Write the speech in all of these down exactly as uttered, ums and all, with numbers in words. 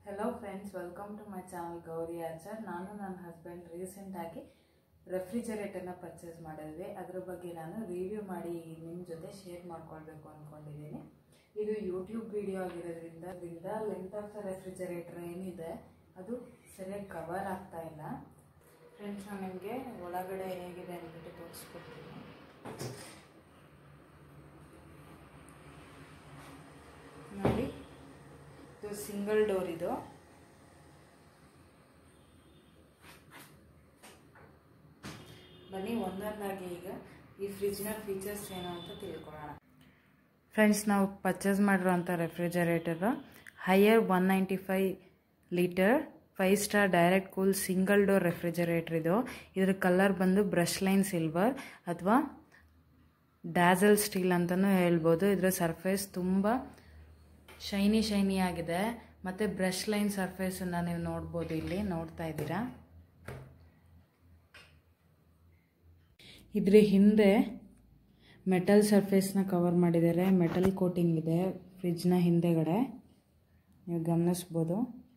Hello friends, welcome to my channel Gauri Achar. ನಾನು ನನ್ನ husband recent ಆಗಿ refrigerator ನ ಪರ್ಚೇಸ್ ಮಾಡಿದ್ವಿ. ಅದರ ಬಗ್ಗೆ ನಾನು ರಿವ್ಯೂ ಮಾಡಿ ನಿಮ್ಮ ಜೊತೆ ಶೇರ್ ಮಾಡ್ಕೊಳ್ಳಬೇಕು ಅನ್ಕೊಂಡಿದ್ದೀನಿ. ಇದು ಯೂಟ್ಯೂಬ್ ವಿಡಿಯೋ ಆಗಿರೋದ್ರಿಂದ ದಿಂದ ಲೆಂತ್ ಆಫ್ ದ ರೆಫ್ರಿಜರೇಟರ್ ಏನಿದೆ ಅದು ಸರಿಯಾಗಿ ಕವರ್ ಆಗ್ತಾ ಇಲ್ಲ. ಫ್ರೆಂಡ್ಸ್, ನಾನು ನಿಮಗೆ ಒಳಗಡೆ ಹೇಗಿದೆ ಅಂದ್ಬಿಟ್ಟು ತೋರಿಸ್ಕೊಡ್ತೀನಿ. ನೋಡಿ, ಇದು ಸಿಂಗಲ್ ಡೋರ್. ಇದು ಬನ್ನಿ ಒಂದೊಂದಾಗಿ ಈಗ ಈ ಫ್ರಿಜ್ನ ಫೀಚರ್ಸ್ ಏನು ಅಂತ ತಿಳ್ಕೊಳ್ಳೋಣ. ಫ್ರೆಂಡ್ಸ್, ನಾವು ಪರ್ಚೇಸ್ ಮಾಡಿರೋಂಥ refrigerator Haier one ninety five litre five star direct cool single door refrigerator. ಇದು ಇದರ ಕಲರ್ ಬಂದು ಬ್ರಷ್ಲೈನ್ ಸಿಲ್ವರ್ ಅಥವಾ ಡ್ಯಾಸಲ್ ಸ್ಟೀಲ್ ಅಂತಲೂ ಹೇಳ್ಬೋದು. ಇದರ ಸರ್ಫೇಸ್ ತುಂಬ ಶೈನಿ ಶೈನಿ ಆಗಿದೆ ಮತ್ತು ಬ್ರಷ್ ಲೈನ್ ಸರ್ಫೇಸನ್ನು ನೀವು ನೋಡ್ಬೋದು, ಇಲ್ಲಿ ನೋಡ್ತಾ ಇದ್ದೀರಾ. ಇದ್ರ ಹಿಂದೆ ಮೆಟಲ್ ಸರ್ಫೇಸ್ನ ಕವರ್ ಮಾಡಿದ್ದಾರೆ. ಮೆಟಲ್ ಕೋಟಿಂಗ್ ಇದೆ ಫ್ರಿಜ್ನ ಹಿಂದೆಗಡೆ, ನೀವು ಗಮನಿಸ್ಬೋದು.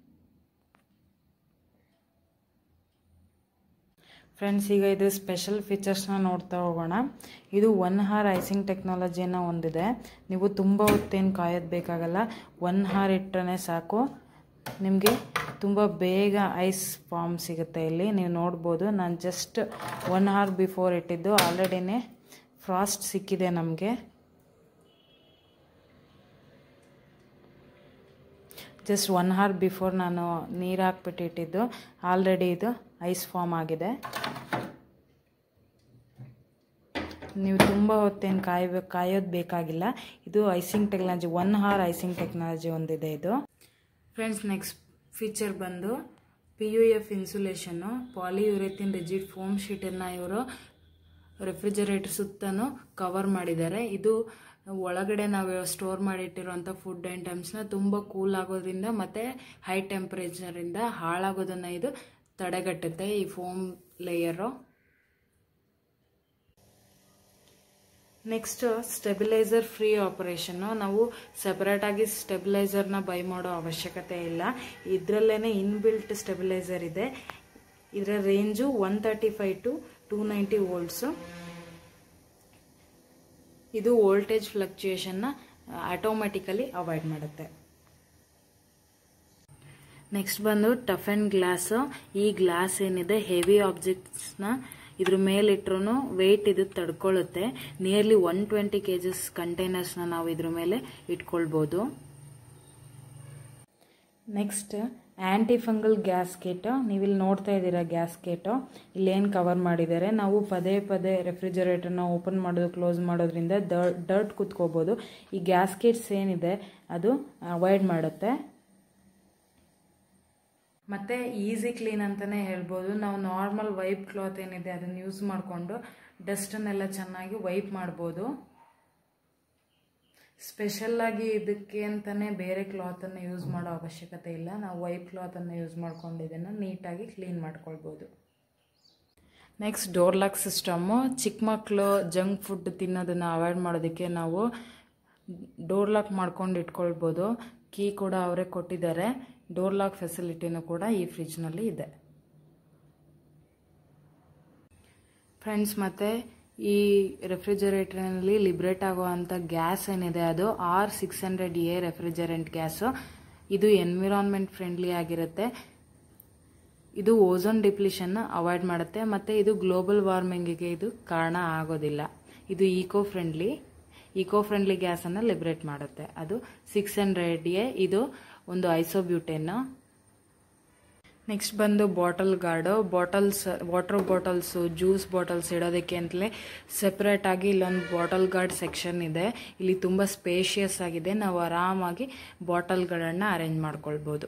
ಫ್ರೆಂಡ್ಸ್, ಈಗ ಇದು ಸ್ಪೆಷಲ್ ಫೀಚರ್ಸ್ನ ನೋಡ್ತಾ ಹೋಗೋಣ. ಇದು ಒನ್ ಹಾರ್ ಐಸಿಂಗ್ ಟೆಕ್ನಾಲಜಿಯನ್ನು ಹೊಂದಿದೆ. ನೀವು ತುಂಬ ಹೊತ್ತೇನು ಕಾಯೋದು ಬೇಕಾಗಲ್ಲ. ಒನ್ ಹಾರ್ ಇಟ್ಟರೆ ಸಾಕು, ನಿಮಗೆ ತುಂಬ ಬೇಗ ಐಸ್ ಫಾರ್ಮ್ ಸಿಗುತ್ತೆ. ಇಲ್ಲಿ ನೀವು ನೋಡ್ಬೋದು, ನಾನು ಜಸ್ಟ್ ಒನ್ ಹಾರ್ ಬಿಫೋರ್ ಇಟ್ಟಿದ್ದು ಆಲ್ರೆಡಿನೇ ಫ್ರಾಸ್ಟ್ ಸಿಕ್ಕಿದೆ ನಮಗೆ. ಜಸ್ಟ್ ಒನ್ ಹಾರ್ ಬಿಫೋರ್ ನಾನು ನೀರು ಹಾಕ್ಬಿಟ್ಟು ಇಟ್ಟಿದ್ದು, ಆಲ್ರೆಡಿ ಇದು ಐಸ್ ಫಾರ್ಮ್ ಆಗಿದೆ. ನೀವು ತುಂಬ ಹೊತ್ತೇನು ಕಾಯಬೇಕು ಕಾಯೋದು ಬೇಕಾಗಿಲ್ಲ. ಇದು icing technology, one hour icing technology ಹೊಂದಿದೆ ಇದು. ಫ್ರೆಂಡ್ಸ್, ನೆಕ್ಸ್ಟ್ ಫೀಚರ್ ಬಂದು P U F insulation. Polyurethane rigid foam ಶೀಟನ್ನು ಇವರು ರೆಫ್ರಿಜರೇಟರ್ ಸುತ್ತಲೂ ಕವರ್ ಮಾಡಿದ್ದಾರೆ. ಇದು ಒಳಗಡೆ ನಾವು ಸ್ಟೋರ್ ಮಾಡಿಟ್ಟಿರುವಂಥ ಫುಡ್ ಐಟಮ್ಸ್ನ ತುಂಬ ಕೂಲ್ ಆಗೋದ್ರಿಂದ ಮತ್ತು ಹೈ ಟೆಂಪ್ರೇಚರಿಂದ ಹಾಳಾಗೋದನ್ನು ಇದು ತಡೆಗಟ್ಟುತ್ತೆ, ಈ foam layer. Next, stabiliser free operation. ನಾವು ಸೆಪರೇಟಾಗಿ ಸ್ಟೆಬಿಲೈಸರ್ನ ಬೈ ಮಾಡೋ ಅವಶ್ಯಕತೆ ಇಲ್ಲ. ಇದರಲ್ಲೇ ಇನ್ಬಿಲ್ಟ್ ಸ್ಟೆಬಿಲೈಸರ್ ಇದೆ. ಇದರ range one thirty five to two ninety volts. ಇದು ವೋಲ್ಟೇಜ್ ಫ್ಲಕ್ಚುಯೇಷನ್ನ ಆಟೋಮೆಟಿಕಲಿ ಅವಾಯ್ಡ್ ಮಾಡುತ್ತೆ. ನೆಕ್ಸ್ಟ್ ಬಂದು ಟಫ್ ಆ್ಯಂಡ್ ಗ್ಲಾಸು. ಈ ಗ್ಲಾಸ್ ಏನಿದೆ ಹೆವಿ ಆಬ್ಜೆಕ್ಟ್ಸ್ನ ಇದ್ರ ಮೇಲಿಟ್ರೂ ವೆಯ್ಟ್ ಇದು ತಡ್ಕೊಳ್ಳುತ್ತೆ. Nearly one twenty K Gs ಕಂಟೈನರ್ಸ್ನ ನಾವು ಇದ್ರ ಮೇಲೆ ಇಟ್ಕೊಳ್ಬೋದು. Next, anti fungal gasket. ನೀವಿಲ್ಲಿ ನೋಡ್ತಾ ಇದ್ದೀರಾ ಗ್ಯಾಸ್ಕೆಟು. ಇಲ್ಲೇನು ಕವರ್ ಮಾಡಿದ್ದಾರೆ. ನಾವು ಪದೇ ಪದೇ ರೆಫ್ರಿಜರೇಟರ್ನ ಓಪನ್ ಮಾಡೋದು ಕ್ಲೋಸ್ ಮಾಡೋದ್ರಿಂದ ಡರ್ಟ್ ಕುತ್ಕೋಬೋದು. ಈ ಗ್ಯಾಸ್ಕೆಟ್ಸ್ ಏನಿದೆ ಅದು ಅವಾಯ್ಡ್ ಮಾಡುತ್ತೆ. ಮತ್ತು ಈಸಿ ಕ್ಲೀನ್ ಅಂತಲೇ ಹೇಳ್ಬೋದು. ನಾವು ನಾರ್ಮಲ್ ವೈಪ್ ಕ್ಲಾತ್ ಏನಿದೆ ಅದನ್ನು ಯೂಸ್ ಮಾಡಿಕೊಂಡು ಡಸ್ಟನ್ನೆಲ್ಲ ಚೆನ್ನಾಗಿ ವೈಪ್ ಮಾಡ್ಬೋದು. ಸ್ಪೆಷಲ್ಲಾಗಿ ಇದಕ್ಕೆ ಅಂತಲೇ ಬೇರೆ ಕ್ಲಾತನ್ನು ಯೂಸ್ ಮಾಡೋ ಅವಶ್ಯಕತೆ ಇಲ್ಲ. ನಾವು ವೈಪ್ ಕ್ಲಾತನ್ನು ಯೂಸ್ ಮಾಡ್ಕೊಂಡು ಇದನ್ನು ನೀಟಾಗಿ ಕ್ಲೀನ್ ಮಾಡ್ಕೊಳ್ಬೋದು. Next, door lock system. ಚಿಕ್ಕ ಮಕ್ಕಳು ಜಂಕ್ ಫುಡ್ ತಿನ್ನೋದನ್ನು ಅವಾಯ್ಡ್ ಮಾಡೋದಕ್ಕೆ ನಾವು ಡೋರ್ ಲಾಕ್ ಮಾಡ್ಕೊಂಡು ಇಟ್ಕೊಳ್ಬೋದು. ಕೀ ಕೂಡ ಅವರೇ ಕೊಟ್ಟಿದ್ದಾರೆ. ಡೋರ್ ಲಾಕ್ ಫೆಸಿಲಿಟಿನೂ ಕೂಡ ಈ ಫ್ರಿಜ್ನಲ್ಲಿ ಇದೆ. ಫ್ರೆಂಡ್ಸ್, ಮತ್ತು ಈ ರೆಫ್ರಿಜರೇಟರ್ನಲ್ಲಿ ಲಿಬ್ರೇಟ್ ಆಗುವಂಥ ಗ್ಯಾಸ್ ಏನಿದೆ ಅದು R six hundred A refrigerant gas. ಇದು ಎನ್ವಿರಾನ್ಮೆಂಟ್ ಫ್ರೆಂಡ್ಲಿ ಆಗಿರುತ್ತೆ. ಇದು ಓಝೋನ್ ಡಿಪ್ಲಿಷನ್ನ ಅವಾಯ್ಡ್ ಮಾಡುತ್ತೆ ಮತ್ತು ಇದು ಗ್ಲೋಬಲ್ ವಾರ್ಮಿಂಗಿಗೆ ಇದು ಕಾರಣ ಆಗೋದಿಲ್ಲ. ಇದು ಈಕೋ ಫ್ರೆಂಡ್ಲಿ ಈಕೋ ಫ್ರೆಂಡ್ಲಿ ಗ್ಯಾಸನ್ನು ಲಿಬ್ರೇಟ್ ಮಾಡುತ್ತೆ. ಅದು ಸಿಕ್ಸ್ ಹಂಡ್ರೆಡ್ ಎ. ಇದು ಒಂದು ಐಸೋಬ್ಯೂಟೇನು. ನೆಕ್ಸ್ಟ್ ಬಂದು bottle guard. Bottles, water bottles, juice bottles ಇಡೋದಕ್ಕೆ ಅಂತಲೇ ಸೆಪ್ರೇಟಾಗಿ ಇಲ್ಲೊಂದು ಬಾಟಲ್ ಗಾರ್ಡ್ ಸೆಕ್ಷನ್ ಇದೆ. ಇಲ್ಲಿ ತುಂಬ ಸ್ಪೇಷಿಯಸ್ ಆಗಿದೆ. ನಾವು ಆರಾಮಾಗಿ ಬಾಟಲ್ಗಳನ್ನು ಅರೇಂಜ್ ಮಾಡ್ಕೊಳ್ಬೋದು.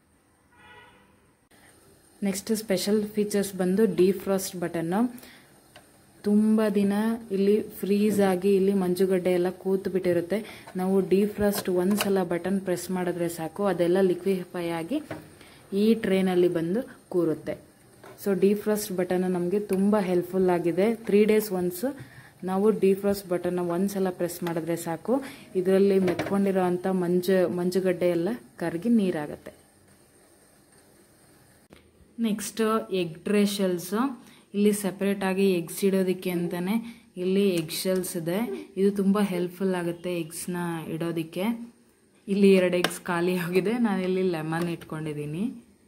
ನೆಕ್ಸ್ಟ್ ಸ್ಪೆಷಲ್ ಫೀಚರ್ಸ್ ಬಂದು ಡಿಫ್ರಾಸ್ಟ್ ಬಟನ್ನು. ತುಂಬ ದಿನ ಇಲ್ಲಿ ಫ್ರೀಸ್ ಆಗಿ ಇಲ್ಲಿ ಮಂಜುಗಡ್ಡೆ ಎಲ್ಲ ಕೂತು ಬಿಟ್ಟಿರುತ್ತೆ. ನಾವು ಡಿಫ್ರಾಸ್ಟ್ ಒಂದ್ಸಲ ಬಟನ್ ಪ್ರೆಸ್ ಮಾಡಿದ್ರೆ ಸಾಕು, ಅದೆಲ್ಲ ಲಿಕ್ವಿಫೈ ಆಗಿ ಈ ಟ್ರೇನಲ್ಲಿ ಬಂದು ಕೂರುತ್ತೆ. ಸೊ ಡಿಫ್ರಾಸ್ಟ್ ಬಟನ್ ನಮಗೆ ತುಂಬ ಹೆಲ್ಪ್ಫುಲ್ ಆಗಿದೆ. ತ್ರೀ ಡೇಸ್ ಒನ್ಸ್ ನಾವು ಡಿಫ್ರಾಸ್ಟ್ ಬಟನ್ ಒಂದ್ಸಲ ಪ್ರೆಸ್ ಮಾಡಿದ್ರೆ ಸಾಕು, ಇದರಲ್ಲಿ ಮೆತ್ಕೊಂಡಿರೋ ಅಂಥ ಮಂಜು ಮಂಜುಗಡ್ಡೆ ಎಲ್ಲ ಕರಗಿ ನೀರಾಗುತ್ತೆ. Next egg tray shells. ಇಲ್ಲಿ ಸೆಪರೇಟ್ ಆಗಿ ಎಗ್ಸ್ ಇಡೋದಕ್ಕೆ ಅಂತಾನೆ ಇಲ್ಲಿ ಎಗ್ ಶೆಲ್ಸ್ ಇದೆ. ಇದು ತುಂಬ ಹೆಲ್ಪ್ಫುಲ್ ಆಗುತ್ತೆ ಎಗ್ಸ್ನ ಇಡೋದಕ್ಕೆ. ಇಲ್ಲಿ ಎರಡು ಎಗ್ಸ್ ಖಾಲಿ ಆಗಿದೆ, ನಾನು ಇಲ್ಲಿ ಲೆಮನ್ ಇಟ್ಕೊಂಡಿದ್ದೀನಿ.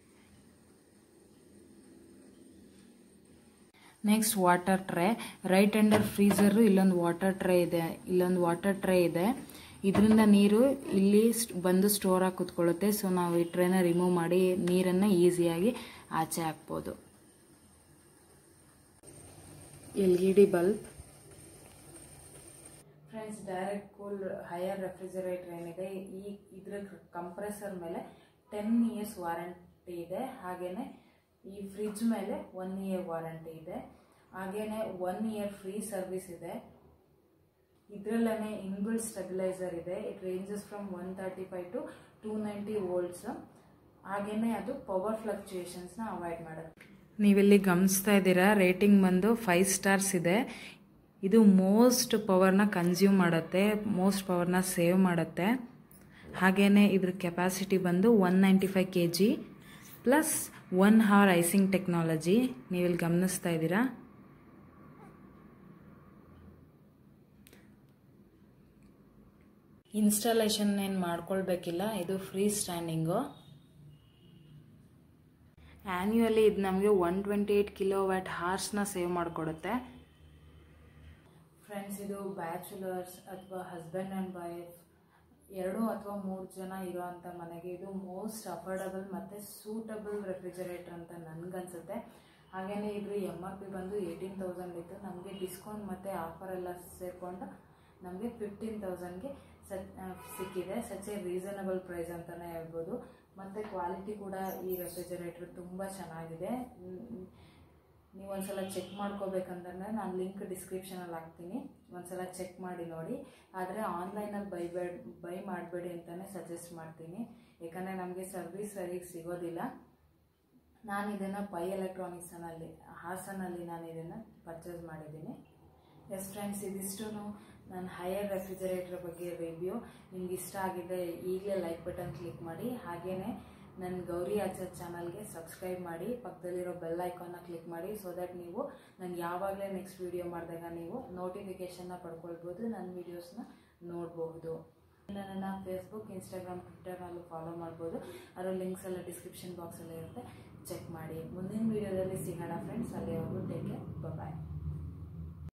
Next water tray. Right hander freezer ಇಲ್ಲೊಂದು ವಾಟರ್ ಟ್ರೇ ಇದೆ ಇಲ್ಲೊಂದು ವಾಟರ್ ಟ್ರೇ ಇದೆ. ಇದರಿಂದ ನೀರು ಇಲ್ಲಿ ಬಂದು ಸ್ಟೋರ್ ಆಗಿ ಕೂತ್ಕೊಳ್ಳುತ್ತೆ. ಸೊ ನಾವು ಈ ಟ್ರೇನ ರಿಮೂವ್ ಮಾಡಿ ನೀರನ್ನು ಈಸಿಯಾಗಿ ಆಚೆ ಹಾಕ್ಬೋದು. L E D bulb. Friends, direct cool Haier refrigerator ಏನಿದೆ, ಈ ಇದ್ರ ಕಂಪ್ರೆಸರ್ ಮೇಲೆ ಟೆನ್ ಇಯರ್ಸ್ ವಾರಂಟಿ ಇದೆ. ಹಾಗೇನೆ ಈ ಫ್ರಿಡ್ಜ್ ಮೇಲೆ ಒನ್ ಇಯರ್ ವಾರಂಟಿ ಇದೆ. ಹಾಗೇನೆ ಒನ್ ಇಯರ್ ಫ್ರೀ ಸರ್ವಿಸ್ ಇದೆ. ಇದರಲ್ಲೇ ಇನ್ಬಿಲ್ಟ್ ಸ್ಟೆಬಿಲೈಸರ್ ಇದೆ. It ranges from one thirty five to two ninety volts. ಹಾಗೇನೆ ಅದು ಪವರ್ ಫ್ಲಕ್ಚುಯೇಷನ್ಸ್ನ ಅವಾಯ್ಡ್ ಮಾಡುತ್ತೆ. ನೀವಿಲ್ಲಿ ಗಮನಿಸ್ತಾ ಇದ್ದೀರಾ, ರೇಟಿಂಗ್ ಬಂದು ಫೈವ್ ಸ್ಟಾರ್ಸ್ ಇದೆ. ಇದು ಮೋಸ್ಟ್ ಪವರ್ನ ಕನ್ಸ್ಯೂಮ್ ಮಾಡುತ್ತೆ, ಮೋಸ್ಟ್ ಪವರ್ನ ಸೇವ್ ಮಾಡುತ್ತೆ. ಹಾಗೇನೆ ಇದ್ರ ಕೆಪಾಸಿಟಿ ಬಂದು one ninety five K G plus one hour icing technology. ನೀವಿಲ್ಲಿ ಗಮನಿಸ್ತಾ ಇದ್ದೀರಾ. ಇನ್ಸ್ಟಾಲೇಷನ್ ಏನು ಮಾಡ್ಕೊಳ್ಬೇಕಿಲ್ಲ, ಇದು ಫ್ರೀ ಸ್ಟ್ಯಾಂಡಿಂಗು. ಆ್ಯನ್ಯುವಲಿ ಇದು ನಮಗೆ one twenty eight kilo watt ಹಾರ್ಸ್ನ ಸೇವ್ ಮಾಡಿಕೊಡುತ್ತೆ. ಫ್ರೆಂಡ್ಸ್, ಇದು ಬ್ಯಾಚುಲರ್ಸ್ ಅಥವಾ ಹಸ್ಬೆಂಡ್ ಆ್ಯಂಡ್ ವೈಫ್ ಎರಡು ಅಥವಾ ಮೂರು ಜನ ಇರೋವಂಥ ಮನೆಗೆ ಇದು ಮೋಸ್ಟ್ ಅಫೋರ್ಡಬಲ್ ಮತ್ತು ಸೂಟಬಲ್ ರೆಫ್ರಿಜರೇಟರ್ ಅಂತ ನನಗನ್ಸುತ್ತೆ. ಹಾಗೆಯೇ ಇದ್ರ ಎಮ್ ಆರ್ ಪಿ ಬಂದು ಏಯ್ಟೀನ್ ತೌಸಂಡ್ ಇತ್ತು. ನಮಗೆ ಡಿಸ್ಕೌಂಟ್ ಮತ್ತು ಆಫರ್ ಎಲ್ಲ ಸೇರಿಕೊಂಡು ನಮಗೆ ಫಿಫ್ಟೀನ್ ತೌಸಂಡ್ಗೆ ಸಚ್ ಸಿಕ್ಕಿದೆ. ಸಚ್ ಎ ರೀಸನಬಲ್ ಪ್ರೈಸ್ ಅಂತಲೇ ಹೇಳ್ಬೋದು. ಮತ್ತು ಕ್ವಾಲಿಟಿ ಕೂಡ ಈ ರೆಫ್ರಿಜರೇಟರ್ ತುಂಬ ಚೆನ್ನಾಗಿದೆ. ನೀವು ಒಂದ್ಸಲ ಚೆಕ್ ಮಾಡ್ಕೋಬೇಕಂತಂದರೆ ನಾನು ಲಿಂಕ್ ಡಿಸ್ಕ್ರಿಪ್ಷನಲ್ಲಿ ಹಾಕ್ತೀನಿ, ಒಂದ್ಸಲ ಚೆಕ್ ಮಾಡಿ ನೋಡಿ. ಆದರೆ ಆನ್ಲೈನಲ್ಲಿ ಬೈಬೇಡ ಬೈ ಮಾಡಬೇಡಿ ಅಂತಲೇ ಸಜೆಸ್ಟ್ ಮಾಡ್ತೀನಿ. ಯಾಕಂದರೆ ನಮಗೆ ಸರ್ವಿಸ್ ಸರಿಗೆ ಸಿಗೋದಿಲ್ಲ. ನಾನು ಇದನ್ನು ಪೈ ಎಲೆಕ್ಟ್ರಾನಿಕ್ಸನಲ್ಲಿ ಹಾಸನಲ್ಲಿ ನಾನು ಇದನ್ನು ಪರ್ಚೇಸ್ ಮಾಡಿದ್ದೀನಿ. ಎಸ್ ಫ್ರೆಂಡ್ಸ್, ಇದಿಷ್ಟು ನನ್ನ ಹೈಯರ್ ರೆಫ್ರಿಜರೇಟರ್ ಬಗ್ಗೆ ರಿವ್ಯೂ. ನಿಮ್ಗೆ ಇಷ್ಟ ಆಗಿದೆ ಈಗಲೇ ಲೈಕ್ ಬಟನ್ ಕ್ಲಿಕ್ ಮಾಡಿ. ಹಾಗೆಯೇ ನನ್ನ ಗೌರಿ ಆಚಾರ್ ಚಾನಲ್ಗೆ ಸಬ್ಸ್ಕ್ರೈಬ್ ಮಾಡಿ, ಪಕ್ಕದಲ್ಲಿರೋ ಬೆಲ್ ಐಕಾನ್ನ ಕ್ಲಿಕ್ ಮಾಡಿ. ಸೊ ದ್ಯಾಟ್ ನೀವು ನಾನು ಯಾವಾಗಲೇ ನೆಕ್ಸ್ಟ್ ವೀಡಿಯೋ ಮಾಡಿದಾಗ ನೀವು ನೋಟಿಫಿಕೇಷನ್ನ ಪಡ್ಕೊಳ್ಬೋದು, ನನ್ನ ವೀಡಿಯೋಸ್ನ ನೋಡಬಹುದು. ನನ್ನ ಫೇಸ್ಬುಕ್, ಇನ್ಸ್ಟಾಗ್ರಾಮ್, ಟ್ವಿಟರ್ನಲ್ಲೂ ಫಾಲೋ ಮಾಡ್ಬೋದು. ಅದರ ಲಿಂಕ್ಸ್ ಎಲ್ಲ ಡಿಸ್ಕ್ರಿಪ್ಷನ್ ಬಾಕ್ಸಲ್ಲಿ ಇರುತ್ತೆ, ಚೆಕ್ ಮಾಡಿ. ಮುಂದಿನ ವೀಡಿಯೋದಲ್ಲಿ ಸಿಗೋಣ ಫ್ರೆಂಡ್ಸ್. ಅಲ್ಲಿವರೆಗೂ ಟೇಕ್ ಕೇರ್, ಬಾಯ್.